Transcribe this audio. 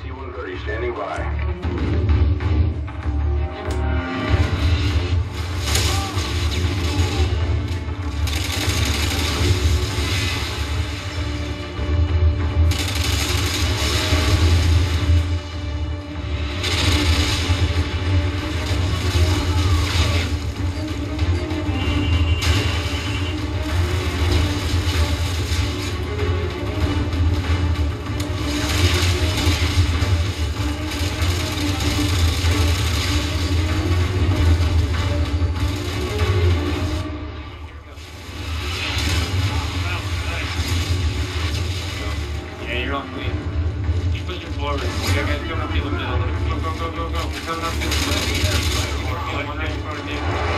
C-130 standing by. You're on clean. Keep pushing forward. You guys coming up the middle. Go, go, go, go, go. We're coming up the middle. One right in front of you.